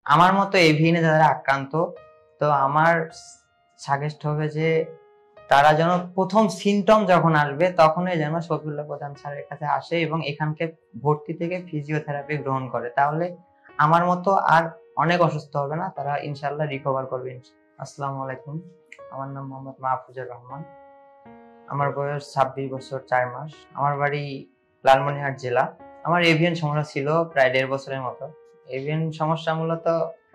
আমার মতো এভিএনে যারা আক্রান্ত, তো আমার সাজেস্ট হবে যে তারা যেন প্রথম সিমটম যখন আসবে তখনই যেন শফিউল্লাহ প্রধান স্যারের কাছে আসে এবং এখানকে ভর্তি থেকে ফিজিওথেরাপি গ্রহণ করে। তাহলে আমার মতো আর অনেক অসুস্থ হবে না, তারা ইনশাল্লাহ রিকভার করবে। আসসালামু আলাইকুম, আমার নাম মোহাম্মদ মাহফুজুর রহমান। আমার বয়স 26 বছর 4 মাস। আমার বাড়ি লালমনিরহাট জেলা। আমার এভিএন সমস্যা ছিল প্রায় 1.5 বছরের মতো। এভিএন সমস্যা মূলত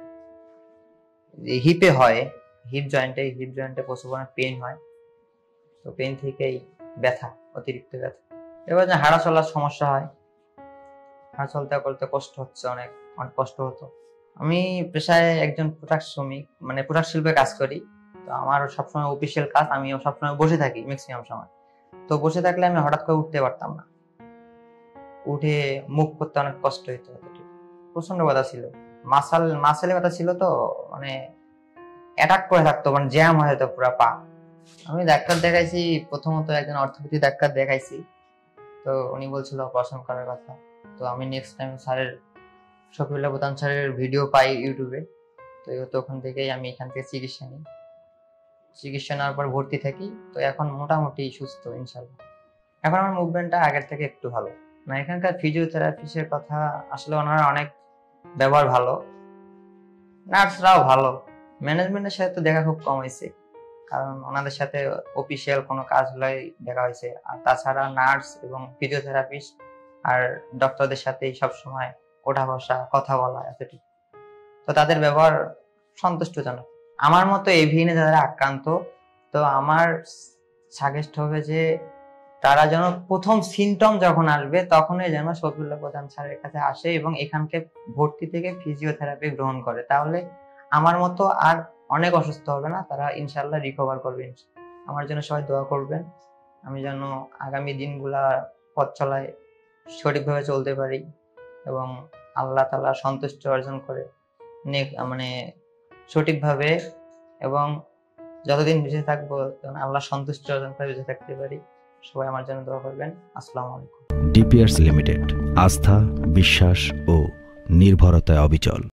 হিপে হয়, হিপ জয়েন্টে প্রচুর পরিমাণে পেইন হয়। তো পেইন থেকেই ব্যথা, অতিরিক্ত ব্যথা। এবার যে হাঁটা চলার সমস্যা হয়, হাঁটা চলতে করতে কষ্ট হচ্ছে, অনেক অনেক কষ্ট হতো। আমি পেশায় একজন পোশাক শ্রমিক, মানে পোশাক শিল্পে কাজ করি। তো আমার সবসময় অফিসিয়াল কাজ, আমিও সবসময় বসে থাকি ম্যাক্সিমাম সময়। তো বসে থাকলে আমি হঠাৎ করে উঠতে পারতাম না, উঠে মুভ করতে অনেক কষ্ট হতো, প্রচন্ড ব্যথা ছিল, মাসেলে ব্যথা ছিল। তো মানে অ্যাটাক করে থাকতো, মানে জ্যাম হয়ে যেত পুরো পা। আমি ডাক্তার দেখাইছি, প্রথমত একজন অর্থোপেডিক ডাক্তার দেখাইছি। তো উনি বলছিল অপারেশন করার কথা। তো আমি নেক্সট টাইম শফিউল্লাহ প্রধান স্যারের ভিডিও পাই ইউটিউবে। তো ওখান থেকেই আমি এখান থেকে চিকিৎসা নেওয়ার পর ভর্তি থাকি। তো এখন মোটামুটি সুস্থ ইনশাল্লাহ। এখন আমার মুভমেন্টটা আগের থেকে একটু ভালো। না, এখানকার ফিজিওথেরাপিস্টের কথা আসলে ওনারা অনেক ব্যবহার ভালো, নার্সরাও ভালো। ম্যানেজমেন্টের সাথে তো দেখা খুব কম হয়েছে, কারণ ওনাদের সাথে অফিসিয়াল কোনো কাজ হলেই দেখা হয়েছে। আর তাছাড়া নার্স এবং ফিজিওথেরাপিস্ট আর ডক্টরদের সাথেই সবসময় ওঠা বসা, কথা বলা, এতটুকু। তো তাদের ব্যবহার সন্তুষ্টজনক। আমার মতো এভিএনে যারা আক্রান্ত, তো আমার সাজেস্ট হবে যে তারা যেন প্রথম সিমটম যখন আসবে তখনই যেন শফিউল্লাহ প্রধান স্যারের কাছে আসে এবং এখানকে ভর্তি থেকে ফিজিওথেরাপি গ্রহণ করে। তাহলে আমার মতো আর অনেক অসুস্থ হবে না, তারা ইনশাল্লাহ রিকভার করবে। আমার জন্য সবাই দোয়া করবেন, আমি যেন আগামী দিনগুলা পথ চলায় সঠিকভাবে চলতে পারি এবং আল্লাহ তাআলা সন্তুষ্টি অর্জন করে মানে সঠিকভাবে, এবং যতদিন বেঁচে থাকবো আল্লাহ সন্তুষ্টি অর্জন করে বেঁচে থাকতে পারি। সবাই আমার জন্য দোয়া করবেন। আসসালামু আলাইকুম। ডিপিআরস লিমিটেড, আস্থা, বিশ্বাস ও নির্ভরতায় অবিচল।